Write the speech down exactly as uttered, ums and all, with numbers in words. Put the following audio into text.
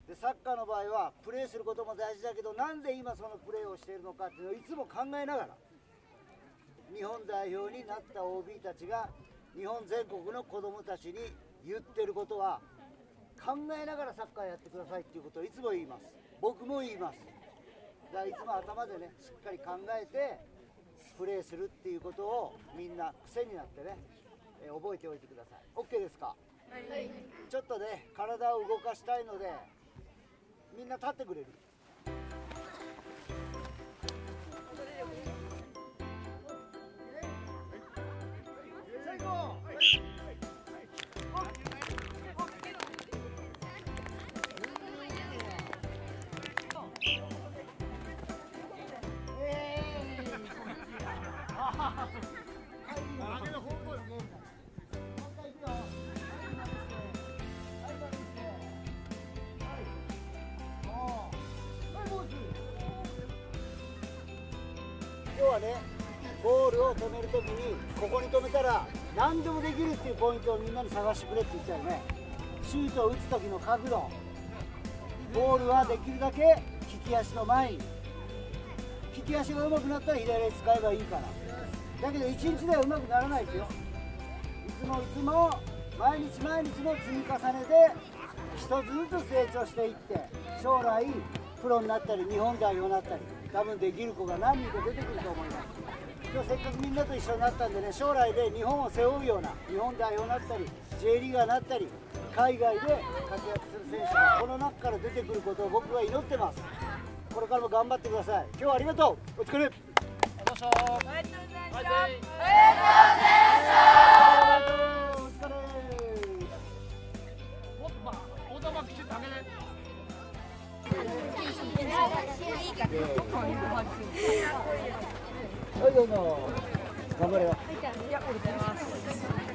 でサッカーの場合はプレーすることも大事だけど、なんで今そのプレーをしているのかっていうのをいつも考えながら、日本代表になった オービー たちが日本全国の子どもたちに言ってることは、考えながらサッカーやってくださいっていうことをいつも言います。僕も言います。だからいつも頭でね、しっかり考えてプレーするっていうことをみんな癖になってね、えー、覚えておいてください。 OK ですか？はい。ちょっとね、体を動かしたいのでみんな立ってくれる？最後、はい。今日はね、ボールを止めるときにここに止めたら何でもできるっていうポイントをみんなに探してくれって言ったよね。シュートを打つ時の角度、ボールはできるだけ利き足の前に、利き足が上手くなったら左足使えばいいから。だけど一日では上手くならないですよ。いつもいつも毎日毎日の積み重ねで一つずつ成長していって、将来プロになったり日本代表になったり多分できる子が何人か出てくると思います。今日せっかくみんなと一緒になったんでね、将来で日本を背負うような日本代表になったり ジェイ リーガーになったり海外で活躍する選手がこの中から出てくることを僕は祈ってます。これからも頑張ってください。今日はありがとう。お疲れ。ありがとうございました。ありがとうございました。お疲れ。もっとまあ大玉きちっとあげて。はい、どうぞ。頑張れよ。 いや、俺出ます。